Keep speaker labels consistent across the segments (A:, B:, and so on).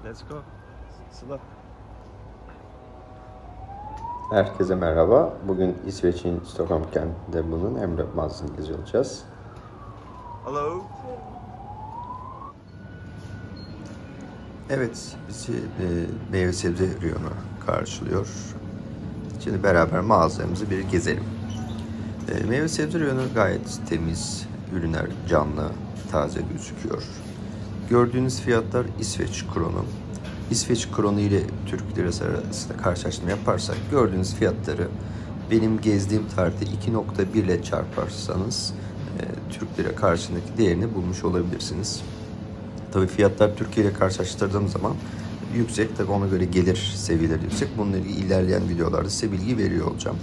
A: Let's go. Sıla.
B: Herkese merhaba. Bugün İsveç'in Stockholm kentinde bulunan Emre mağazasını geziyor olacağız.
A: Hello.
B: Evet, bizi meyve sebze reyonu karşılıyor. Şimdi beraber mağazalarımızı bir gezelim. Meyve sebze reyonu gayet temiz, ürünler canlı, taze gözüküyor. Gördüğünüz fiyatlar İsveç kronu. İsveç kronu ile Türk lirası arasında karşılaştırma yaparsak gördüğünüz fiyatları benim gezdiğim tarihte 2.1 ile çarparsanız Türk lira karşısındaki değerini bulmuş olabilirsiniz. Tabii fiyatlar Türkiye ile karşılaştırdığım zaman yüksek. Tabii ona göre gelir seviyeleri yüksek. Bununla ilgili ilerleyen videolarda size bilgi veriyor olacağım.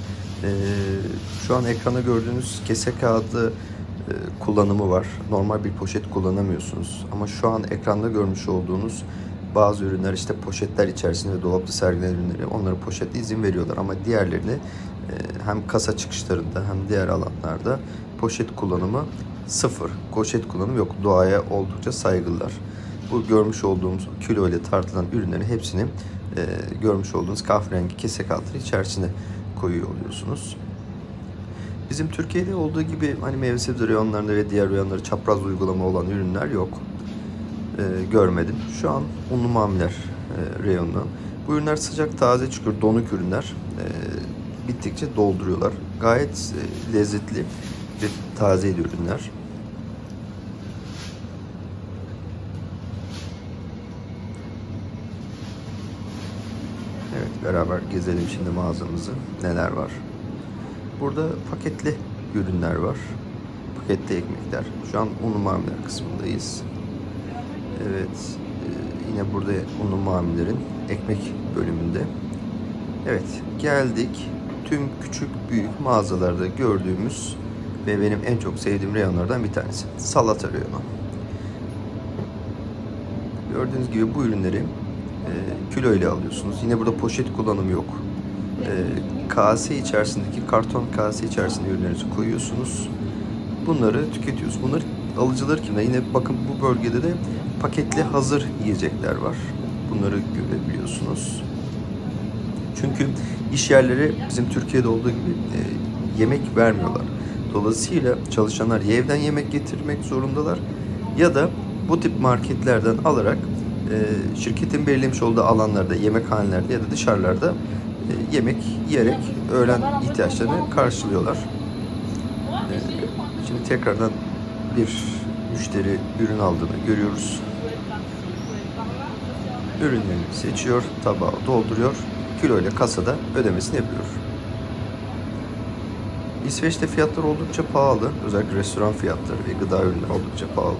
B: Şu an ekranda gördüğünüz kese kağıdı kullanımı var. Normal bir poşet kullanamıyorsunuz. Ama şu an ekranda görmüş olduğunuz bazı ürünler işte poşetler içerisinde ve dolapta sergilenen ürünleri onları poşette izin veriyorlar. Ama diğerlerini hem kasa çıkışlarında hem diğer alanlarda poşet kullanımı sıfır. Poşet kullanımı yok. Doğaya oldukça saygılılar. Bu görmüş olduğumuz kilo ile tartılan ürünlerin hepsini görmüş olduğunuz kahverengi kese kağıtları içerisine koyuyor oluyorsunuz. Bizim Türkiye'de olduğu gibi hani meyve sebze reyonlarında ve diğer reyonlarda çapraz uygulama olan ürünler yok. Görmedim. Şu an unlu mamuller reyonu. Bu ürünler sıcak taze çıkıyor. Donuk ürünler. Bittikçe dolduruyorlar. Gayet lezzetli ve taze ürünler. Evet, beraber gezelim şimdi mağazamızı. Neler var? Burada paketli ürünler var. Paketli ekmekler. Şu an unlu mamuller kısmındayız. Evet, yine burada unlu mamullerin ekmek bölümünde. Evet, geldik. Tüm küçük büyük mağazalarda gördüğümüz ve benim en çok sevdiğim reyonlardan bir tanesi. Salata reyonu. Gördüğünüz gibi bu ürünleri kilo ile alıyorsunuz. Yine burada poşet kullanımı yok. Kase içerisindeki karton kase içerisinde ürünlerinizi koyuyorsunuz. Bunları tüketiyorsunuz. Bunları alıcıları kimler? Yine bakın bu bölgede de paketli hazır yiyecekler var. Bunları görebiliyorsunuz. Çünkü iş yerleri bizim Türkiye'de olduğu gibi yemek vermiyorlar. Dolayısıyla çalışanlar ya evden yemek getirmek zorundalar ya da bu tip marketlerden alarak şirketin belirlemiş olduğu alanlarda, yemekhanelerde ya da dışarılarda yemek yiyerek öğlen ihtiyaçlarını karşılıyorlar. Şimdi tekrardan bir müşteri ürün aldığını görüyoruz. Ürünlerini seçiyor, tabağı dolduruyor, kilo ile kasada ödemesini yapıyor. İsveç'te fiyatlar oldukça pahalı. Özellikle restoran fiyatları ve gıda ürünleri oldukça pahalı.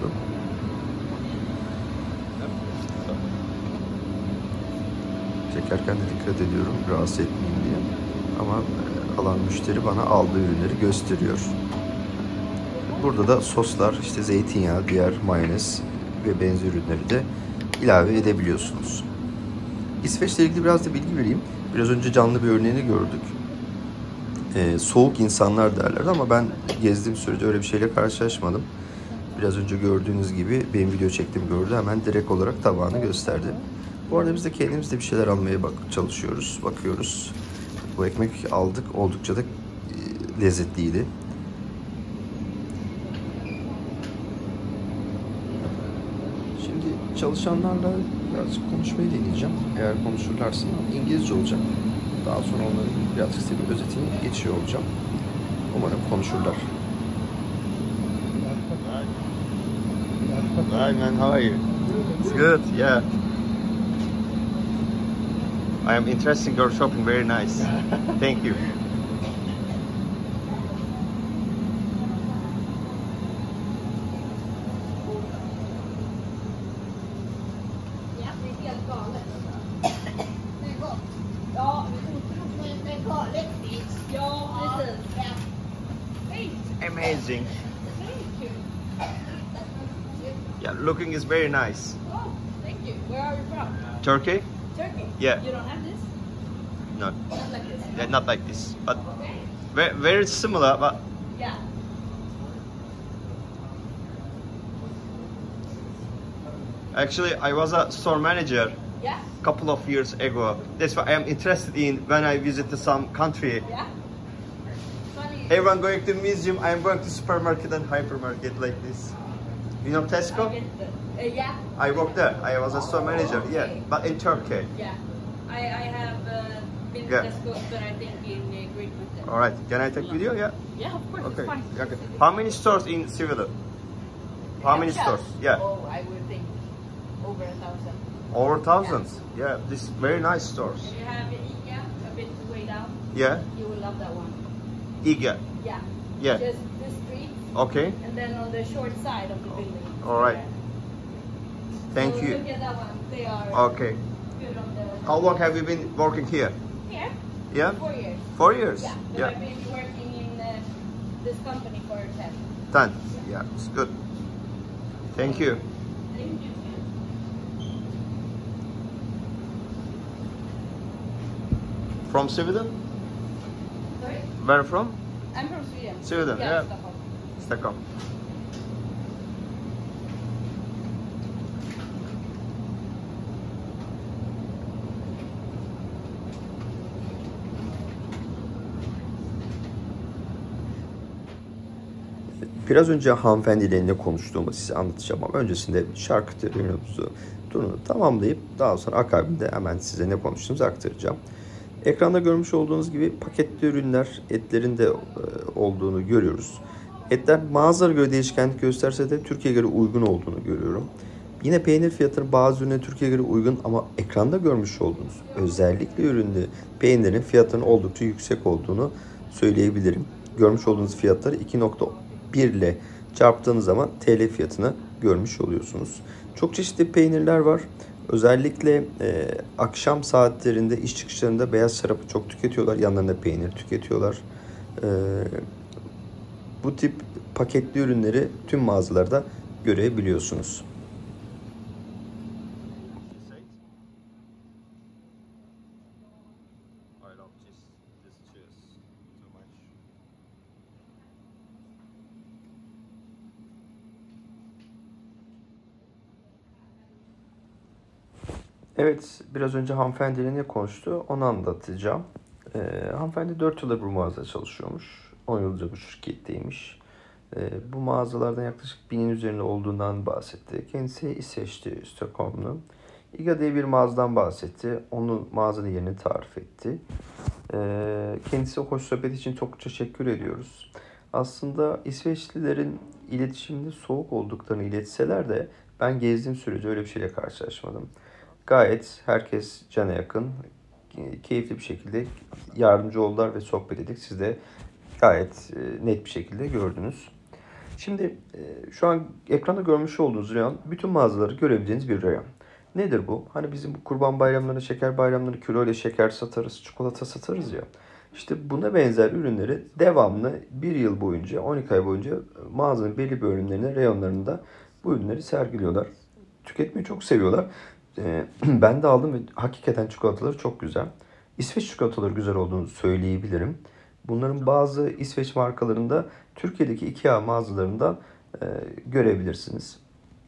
B: Çekerken de dikkat ediyorum rahatsız etmeyeyim diye. Ama alan müşteri bana aldığı ürünleri gösteriyor. Burada da soslar, işte zeytinyağı, diğer mayonez ve benzer ürünleri de ilave edebiliyorsunuz. İsveç'le ilgili biraz da bilgi vereyim. Biraz önce canlı bir örneğini gördük. Soğuk insanlar derlerdi ama ben gezdiğim sürece öyle bir şeyle karşılaşmadım. Biraz önce gördüğünüz gibi benim video çektim gördü. Hemen direkt olarak tabağını gösterdi. Bu arada biz de kendimiz de bir şeyler almaya çalışıyoruz, bakıyoruz. Bu ekmek aldık, oldukça da lezzetliydi. Şimdi çalışanlarla birazcık konuşmayı deneyeceğim. Eğer konuşurlarsa İngilizce olacak. Daha sonra onların birazcık size bir özetini geçiyor olacağım. Umarım konuşurlar.
A: Hi man, how are you? It's good, yeah. I am interested in your shopping, very nice. Thank you. Amazing. Yeah, looking is very nice.
C: Oh, thank you. Where are you from?
A: Turkey?
C: Turkey.
A: Yeah.
C: You don't have this?
A: No,
C: Not like this.
A: yeah, not like this, but
C: Okay.
A: very similar. But
C: Yeah.
A: Actually, I was a store manager
C: Yeah?
A: couple of years ago. That's why I am interested in when I visit to some country.
C: Yeah? Funny.
A: Everyone going to museum, I am going to supermarket and hypermarket like this. You know
C: I
A: Tesco?
C: get yeah?
A: I worked there. I was a store manager. Yeah,
C: Okay.
A: but in Turkey.
C: Yeah. I have been to
A: Yeah.
C: Tesco, but I think in Great Britain.
A: All right. Can I take video? Yeah.
C: Yeah, of course.
A: Okay.
C: It's fine.
A: Okay. How many stores in Sweden? How many stores? Yeah.
C: Oh, I would think over 1,000.
A: Over thousands. Yeah. This very nice stores.
C: And you have IKEA a bit way down.
A: Yeah.
C: You will love that one.
A: IGA.
C: Yeah.
A: Yeah.
C: Just the street,
A: Okay.
C: and then on the short side of the building.
A: All right.
C: Yeah.
A: Thank
C: So
A: you.
C: Look at that one. They are
A: Okay.
C: good on the.
A: How long have you been working here?
C: Here?
A: Yeah.
C: 4 years.
A: 4 years.
C: Yeah. But
A: Yeah.
C: I've been working in this company for 10.
A: 10. Yeah. It's good. Thank you.
C: Thank you.
A: From Sweden?
C: Sorry?
A: Where from?
C: I'm from Sweden.
A: Sweden, yeah.
C: Stockholm.
A: Stockholm.
B: Biraz önce hanımefendiyle ne konuştuğumu size anlatacağım ama öncesinde şarkı terörümüzü turunu tamamlayıp daha sonra akabinde hemen size ne konuştuğumuzu aktaracağım. Ekranda görmüş olduğunuz gibi paketli ürünler, etlerin de olduğunu görüyoruz. Etler mağazalara göre değişkenlik gösterse de Türkiye'ye göre uygun olduğunu görüyorum. Yine peynir fiyatları bazı ürünler Türkiye'ye göre uygun ama ekranda görmüş olduğunuz özellikle ürünlü peynirin fiyatının oldukça yüksek olduğunu söyleyebilirim. Görmüş olduğunuz fiyatları 2.1 ile çarptığınız zaman TL fiyatını görmüş oluyorsunuz. Çok çeşitli peynirler var. Özellikle akşam saatlerinde iş çıkışlarında beyaz şarabı çok tüketiyorlar. Yanlarında peynir tüketiyorlar. Bu tip paketli ürünleri tüm mağazalarda görebiliyorsunuz.
A: I love this cheese too much.
B: Evet, biraz önce hanımefendiyle ne konuştu onu anlatacağım. Hanımefendi 4 yıldır bu mağazada çalışıyormuş. 10 yıldır bu şirketteymiş. Bu mağazalardan yaklaşık 1000'in üzerinde olduğundan bahsetti. Kendisi İsveç'te, Stockholm'lu. IGA diye bir mağazadan bahsetti. Onun mağazanın yerini tarif etti. Kendisi hoş sohbet için çok teşekkür ediyoruz. Aslında İsveçlilerin iletişimde soğuk olduklarını iletseler de ben gezdiğim sürece öyle bir şeyle karşılaşmadım. Gayet herkes cana yakın, keyifli bir şekilde yardımcı oldular ve sohbet ettik. Siz de gayet net bir şekilde gördünüz. Şimdi şu an ekranda görmüş olduğunuz reyon bütün mağazaları görebileceğiniz bir reyon. Nedir bu? Hani bizim bu kurban bayramlarında, şeker bayramlarında kilo ile şeker satarız, çikolata satarız ya. İşte buna benzer ürünleri devamlı bir yıl boyunca, 12 ay boyunca mağazanın belli bölümlerine, reyonlarında bu ürünleri sergiliyorlar. Tüketmeyi çok seviyorlar. Ben de aldım ve hakikaten çikolataları çok güzel. İsveç çikolataları güzel olduğunu söyleyebilirim. Bunların bazı İsveç markalarında Türkiye'deki IKEA mağazalarında görebilirsiniz.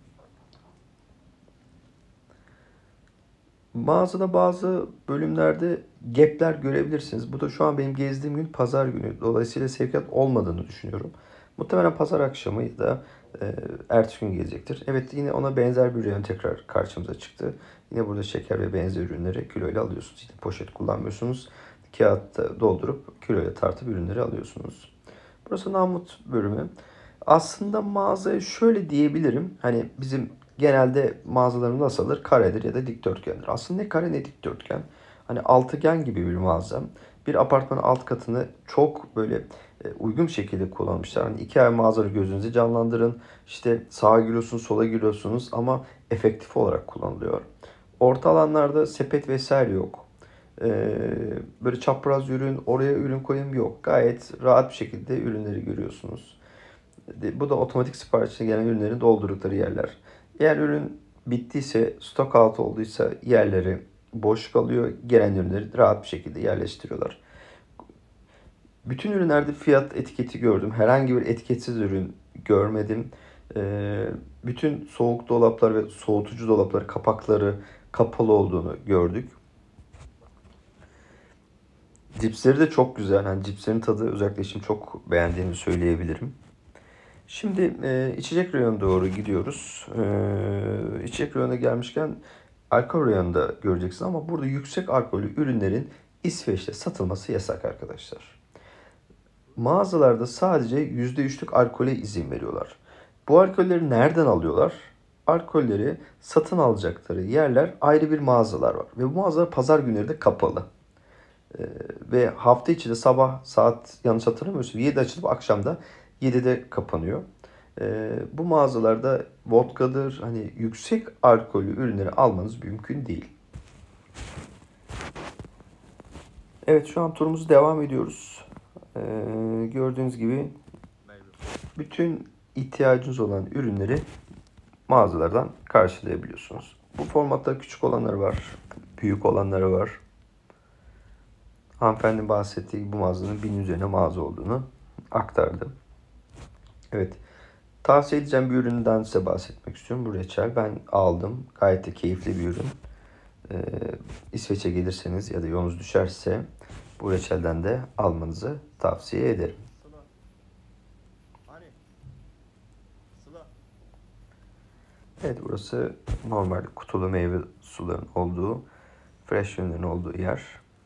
B: Mağazada bazı bölümlerde gap'ler görebilirsiniz. Bu da şu an benim gezdiğim gün pazar günü. Dolayısıyla sevkiyat olmadığını düşünüyorum. Muhtemelen pazar akşamı ya da ertesi gün gelecektir. Evet, yine ona benzer bir ürün tekrar karşımıza çıktı. Yine burada şeker ve benzer ürünleri kiloyla alıyorsunuz. İşte poşet kullanmıyorsunuz. Kağıtta doldurup kiloyla tartıp ürünleri alıyorsunuz. Burası Namut bölümü. Aslında mağazaya şöyle diyebilirim. Hani bizim genelde mağazalarımız nasıl alır? Karedir ya da dikdörtgendir. Aslında ne kare ne dikdörtgen. Hani altıgen gibi bir mağaza. Bir apartmanın alt katını çok böyle uygun bir şekilde kullanmışlar. Hani iki ay mağazaları gözünüze canlandırın. İşte sağa giriyorsunuz, sola giriyorsunuz ama efektif olarak kullanılıyor. Orta alanlarda sepet vesaire yok. Böyle çapraz ürün, oraya ürün koyayım yok. Gayet rahat bir şekilde ürünleri görüyorsunuz. Bu da otomatik siparişine gelen ürünlerin doldurdukları yerler. Eğer ürün bittiyse, stok out olduysa yerleri boş kalıyor. Gelen ürünleri rahat bir şekilde yerleştiriyorlar. Bütün ürünlerde fiyat etiketi gördüm. Herhangi bir etiketsiz ürün görmedim. Bütün soğuk dolaplar ve soğutucu dolapları kapakları kapalı olduğunu gördük. Cipsleri de çok güzel. Yani cipslerin tadı özellikle şimdi çok beğendiğimi söyleyebilirim. Şimdi içecek reyonuna doğru gidiyoruz. İçecek reyonuna gelmişken alkol reyonunda göreceksin ama burada yüksek alkollü ürünlerin İsveç'te satılması yasak arkadaşlar. Mağazalarda sadece %3'lük alkole izin veriyorlar. Bu alkolleri nereden alıyorlar? Alkolleri satın alacakları yerler ayrı bir mağazalar var. Ve bu mağazalar pazar günleri de kapalı. Ve hafta içi de sabah saat yanlış hatırlamıyorsam 7'de açılıp akşamda 7'de kapanıyor. Bu mağazalarda vodkadır, hani yüksek alkollü ürünleri almanız mümkün değil. Evet, şu an turumuzu devam ediyoruz. Gördüğünüz gibi bütün ihtiyacınız olan ürünleri mağazalardan karşılayabiliyorsunuz. Bu formatta küçük olanları var, büyük olanları var. Hanımefendi bahsettiği bu mağazanın 1000 üzerine mağaza olduğunu aktardı. Evet, tavsiye edeceğim bir üründen size bahsetmek istiyorum. Bu reçel ben aldım. Gayet de keyifli bir ürün. İsveç'e gelirseniz ya da yolunuz düşerse bu reçelden de almanızı tavsiye ederim. Evet, burası normal kutulu meyve suların olduğu, fresh ürünlerin olduğu yer.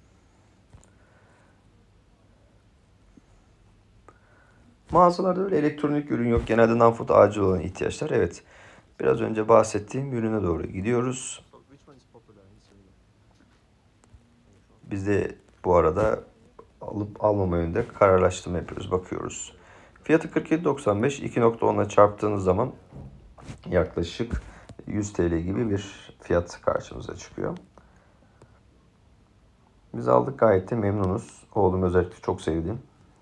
B: Mağazalarda öyle elektronik ürün yok. Genelde non-food acil olan ihtiyaçlar. Evet, biraz önce bahsettiğim ürüne doğru gidiyoruz. Biz de bu arada alıp almama yönünde kararlaştırma yapıyoruz, bakıyoruz. Fiyatı 47.95, 2.10'la çarptığınız zaman yaklaşık 100 TL gibi bir fiyat karşımıza çıkıyor. Biz aldık, gayet de memnunuz. Oğlum özellikle çok sevdi.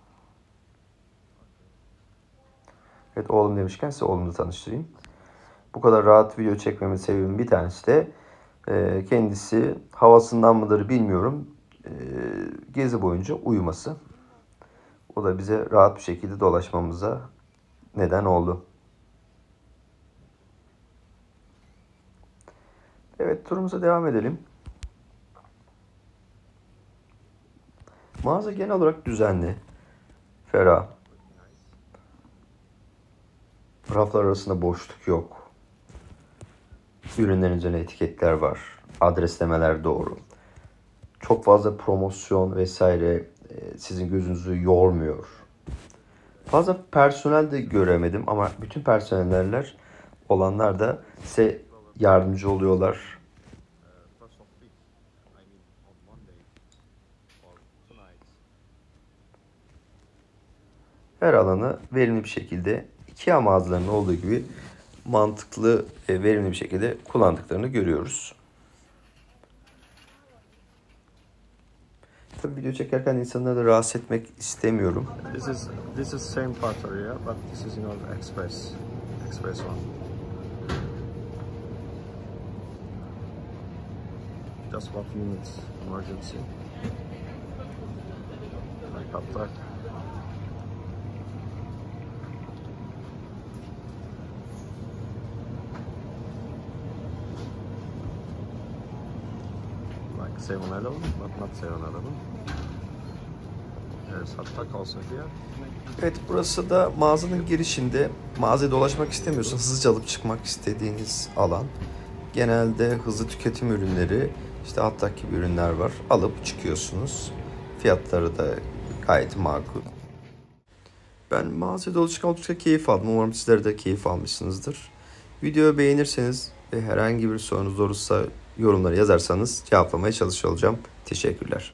B: Evet, oğlum demişken size oğlumu tanıştırayım. Bu kadar rahat video çekmemin sebebi bir tanesi de kendisi havasından mıdır bilmiyorum. Gezi boyunca uyuması. O da bize rahat bir şekilde dolaşmamıza neden oldu. Evet, turumuza devam edelim. Mağaza genel olarak düzenli, ferah. Raflar arasında boşluk yok. Ürünlerin üzerine etiketler var. Adreslemeler doğru. Çok fazla promosyon vesaire sizin gözünüzü yormuyor. Fazla personel de göremedim ama bütün personeller olanlar da size yardımcı oluyorlar. Her alanı verimli bir şekilde IKEA mağazalarının olduğu gibi mantıklı ve verimli bir şekilde kullandıklarını görüyoruz. Tabii video çekerken insanları da rahatsız etmek istemiyorum.
A: This is same part area, but this is express one. Just what you need, emergency. Like hot dog. Like 7-Eleven, but not 7-Eleven. There's hot dog also here.
B: Evet, burası da mağazanın girişinde. Mağazaya dolaşmak istemiyorsanız hızlıca alıp çıkmak istediğiniz alan. Genelde hızlı tüketim ürünleri, işte hot dog gibi ürünler var. Alıp çıkıyorsunuz. Fiyatları da gayet makul. Ben mağazaya dolaşırken oldukça keyif aldım. Umarım sizler de keyif almışsınızdır. Videoyu beğenirseniz ve herhangi bir sorunuz olursa yorumlara yazarsanız cevaplamaya çalışıyor olacağım. Teşekkürler.